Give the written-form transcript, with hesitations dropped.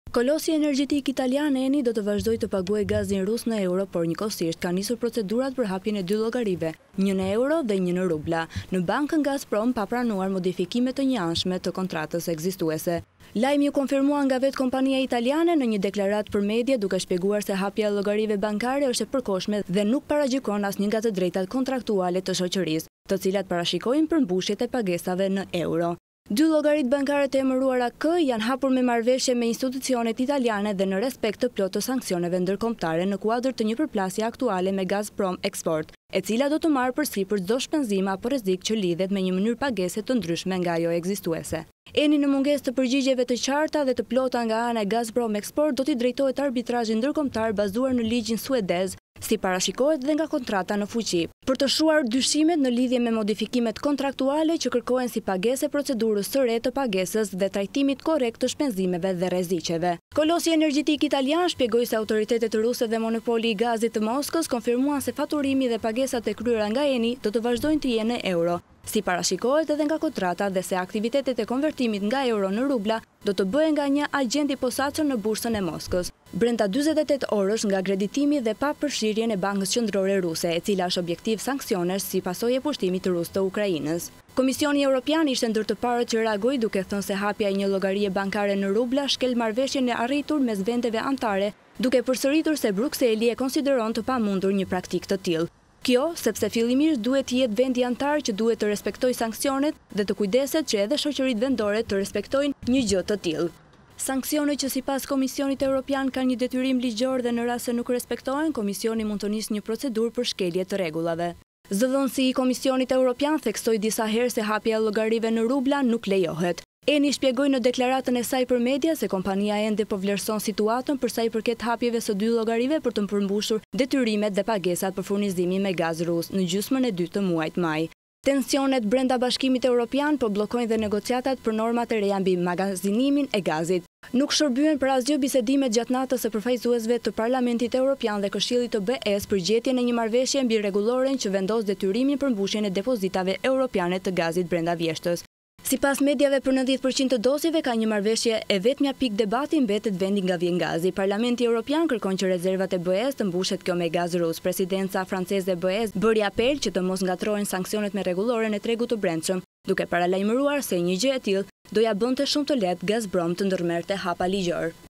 Kolosi energjetik italian Eni do të vazhdojë të paguajë gazin rus në euro, por njëkohësisht ka nisur procedurat për hapjen e dy llogarive, një në euro dhe një në rubla. Në bankën Gazprom pa pranuar modifikime të njëanshme të kontratës ekzistuese. Lajmi u konfirmua nga vetë kompania italiane në një deklaratë për media, duke shpjeguar se hapja e llogarive bankare është e përkohshme dhe nuk paragjykon asnjë nga të drejtat kontraktuale të shoqërisë, të cilat parashikojnë përmbushjet e pagesave në euro. Dy llogarit bankare të emëruara K janë hapur me marrëveshje me institucionet italiane dhe në respekt të plotë të sanksioneve ndërkombëtare në kuadër të një përplasje aktuale me Gazprom Export, e cila do të marrë përsipër çdo shpenzim apo rrezik që lidhet me një mënyrë pagese të ndryshme nga ajo ekzistuese. Eni në mungesë të përgjigjeve të qarta dhe të plota nga ana e Gazprom Export do t'i drejtohet arbitrazhit ndërkombëtar bazuar në ligjin suedez, si parashikohet dhe nga kontrata në fuqi, për të shuar dyshimet në lidhje me modifikimet kontraktuale që kërkohen si pagese procedurës së re të pagesës dhe trajtimit korrekt të shpenzimeve dhe rreziqeve. Kolosi energjetik italian shpjegoi se autoritetet ruse dhe monopoli i gazit të Moskës konfirmuan se faturimi dhe pagesat e kryera nga Eni do të vazhdojnë të jenë në euro, si parashikohet edhe nga kontrata, dhe se aktivitetet e konvertimit nga euro në rubla do të bëhen nga një agent i posaçëm në bursën e Moskës, brenda 48 orësh nga kreditimi dhe pa përfshirjen e Bankës Qendrore Ruse, e cila është objektiv sanksionesh si pasojë e pushtimit rus të Ukrainës. Komisioni Evropian ishte ndër të parët që reagoi duke thënë se hapja e një llogarie bankare në rubla shkel marrëveshjen e arritur mes vendeve anëtare, duke përsëritur se Brukseli e konsideron të pamundur një praktikë të tillë. Kjo, sepse fillimisht duhet të jetë vendi antar që duhet të respektojë sanksionet dhe të kujdeset që edhe shoqëritë vendore të respektojnë një gjë të tillë. Sanksionet që sipas Komisionit Evropian kanë një detyrim ligjor dhe në rast se nuk respektohen, Komisioni mund të nisë një procedurë për shkelje të rregullave. Zëdhënësi i Komisionit Evropian theksoi disa herë se hapja e llogarive në rubla nuk lejohet. Eni shpjegoi në deklaratën e saj për media se kompania ende po vlerëson situatën për sa i përket hapjeve së dy llogarive për të përmbushur detyrimet dhe pagesat për furnizimin me gaz rus në gjysmën e dytë të muajit maj. Tensionet brenda Bashkimit Evropian po bllokojnë dhe negociatat për normat e reja mbi magazinimin e gazit. Nuk shërbyen për asgjë bisedimet gjatë natës së përfaqësuesve të Parlamentit Evropian dhe Këshillit të BE-s për gjetjen e një marrëveshje mbi rregulloren që vendos detyrimin për mbushjen e depozitave europiane të gazit brenda vjeshtës. Sipas mediave, për 90% të dosjeve ka një marrëveshje e vetmja pikë debati mbetet vendi nga vjen gazi. Parlamenti Evropian kërkon që rezervat e BE-s të mbushet kjo me gaz rus. Presidenca franceze e BE-s bëri apel që të mos ngatrohen sanksionet me rregulloren e tregut të brendshëm, duke paralajmëruar se një gjë e tillë do ja bënte shumë të lehtë Gazprom të ndërmerrte hapa ligjor.